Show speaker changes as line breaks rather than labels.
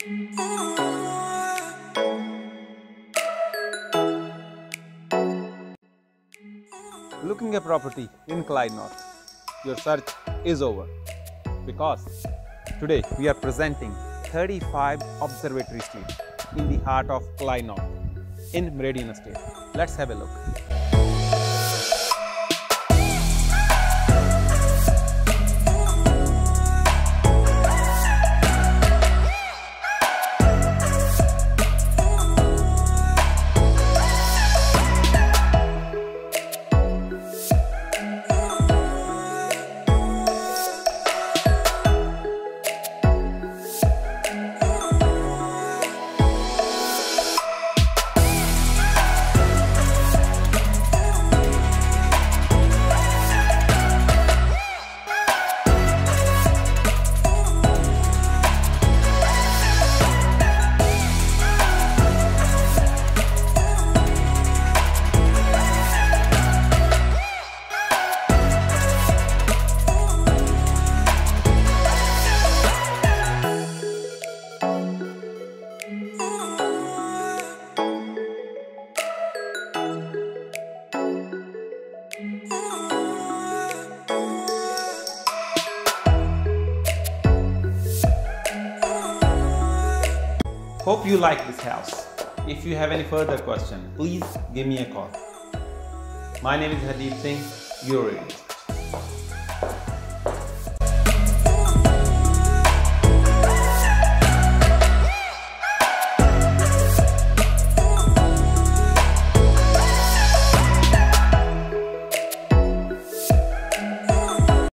Looking a property in Clyde North, your search is over, because today we are presenting 35 Observatory Street in the heart of Clyde North in Meridian Estate. Let's have a look. Hope you like this house. If you have any further question, please give me a call. My name is Hardeep Singh, your agent.